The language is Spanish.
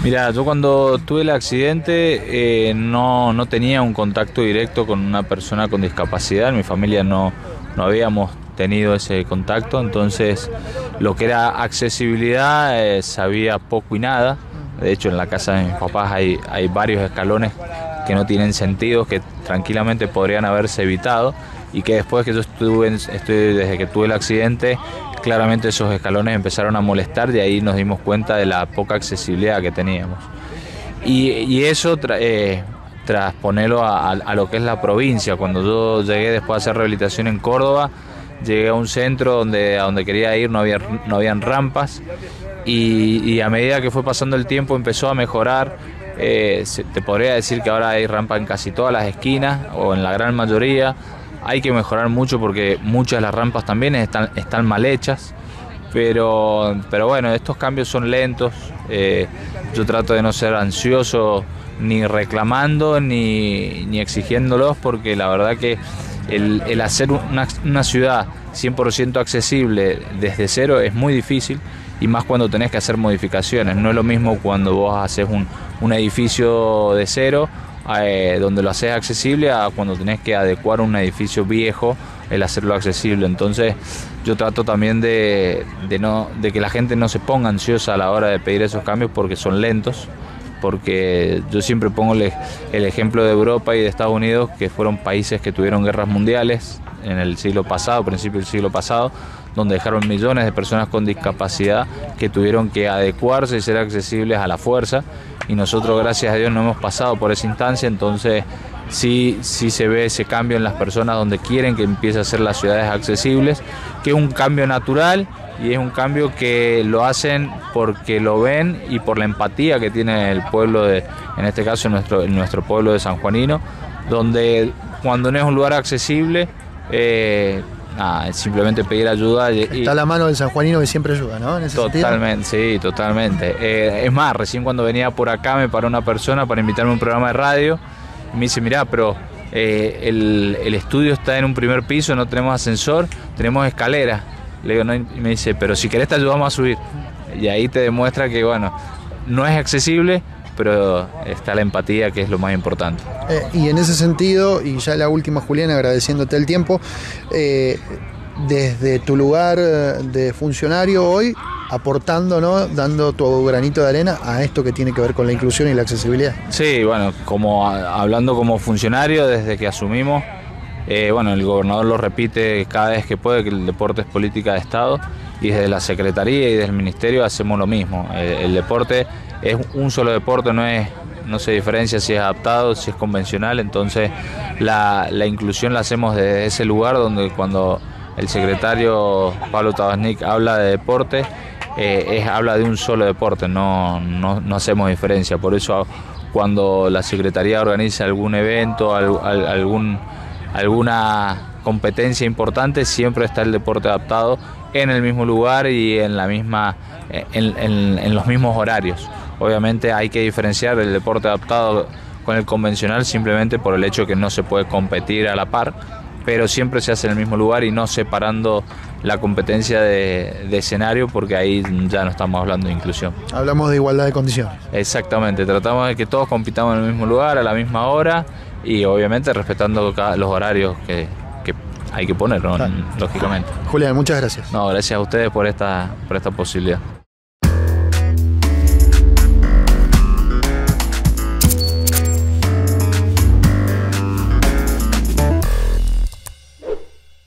Mira, yo cuando tuve el accidente no tenía un contacto directo con una persona con discapacidad. En mi familia no habíamos tenido ese contacto, entonces lo que era accesibilidad sabía poco y nada. De hecho, en la casa de mis papás hay varios escalones que no tienen sentido, que tranquilamente podrían haberse evitado, y que después que yo desde que tuve el accidente, claramente esos escalones empezaron a molestar, de ahí nos dimos cuenta de la poca accesibilidad que teníamos. Y eso tras ponerlo a lo que es la provincia. Cuando yo llegué después de hacer rehabilitación en Córdoba, llegué a un centro a donde quería ir, no habían rampas, y a medida que fue pasando el tiempo empezó a mejorar. Te podría decir que ahora hay rampa en casi todas las esquinas, o en la gran mayoría. Hay que mejorar mucho porque muchas de las rampas también están mal hechas, pero bueno, estos cambios son lentos. Yo trato de no ser ansioso ni reclamando ni exigiéndolos, porque la verdad que el hacer una ciudad 100% accesible desde cero es muy difícil, y más cuando tenés que hacer modificaciones. No es lo mismo cuando vos haces un edificio de cero, donde lo haces accesible, a cuando tenés que adecuar un edificio viejo, el hacerlo accesible. Entonces yo trato también de que la gente no se ponga ansiosa a la hora de pedir esos cambios, porque son lentos, porque yo siempre pongo el ejemplo de Europa y de Estados Unidos, que fueron países que tuvieron guerras mundiales en el siglo pasado, principio del siglo pasado, donde dejaron millones de personas con discapacidad que tuvieron que adecuarse y ser accesibles a la fuerza, y nosotros, gracias a Dios, no hemos pasado por esa instancia. Entonces sí se ve ese cambio en las personas, donde quieren que empiece a ser las ciudades accesibles, que es un cambio natural, y es un cambio que lo hacen porque lo ven y por la empatía que tiene el pueblo, en este caso nuestro pueblo de Sanjuanino, donde cuando no es un lugar accesible, simplemente pedir ayuda. Está la mano del sanjuanino que siempre ayuda, ¿no? En ese totalmente, sentido. Sí, totalmente. Es más, recién cuando venía por acá me paró una persona para invitarme a un programa de radio y me dice: mirá, pero el estudio está en un primer piso, no tenemos ascensor, tenemos escalera. Le digo, no, y me dice: pero si querés te ayudamos a subir. Y ahí te demuestra que, bueno, no es accesible, pero está la empatía, que es lo más importante. Y en ese sentido, y ya la última, Julián, agradeciéndote el tiempo, desde tu lugar de funcionario hoy, aportando, ¿no?, dando tu granito de arena a esto que tiene que ver con la inclusión y la accesibilidad. Sí, bueno, hablando como funcionario, desde que asumimos, bueno, el gobernador lo repite cada vez que puede, que el deporte es política de Estado, y desde la Secretaría y desde el Ministerio hacemos lo mismo. El deporte es un solo deporte, no se diferencia si es adaptado, si es convencional. Entonces la inclusión la hacemos desde ese lugar, donde cuando el secretario Pablo Tabasnik habla de deporte, habla de un solo deporte, no hacemos diferencia. Por eso cuando la Secretaría organiza algún evento, alguna competencia importante, siempre está el deporte adaptado en el mismo lugar y en los mismos horarios. Obviamente hay que diferenciar el deporte adaptado con el convencional, simplemente por el hecho que no se puede competir a la par, pero siempre se hace en el mismo lugar y no separando la competencia de escenario, porque ahí ya no estamos hablando de inclusión. Hablamos de igualdad de condiciones. Exactamente, tratamos de que todos compitamos en el mismo lugar, a la misma hora, y obviamente respetando los horarios que hay que poner, ¿no? Lógicamente. Julián, muchas gracias. No, gracias a ustedes por esta posibilidad.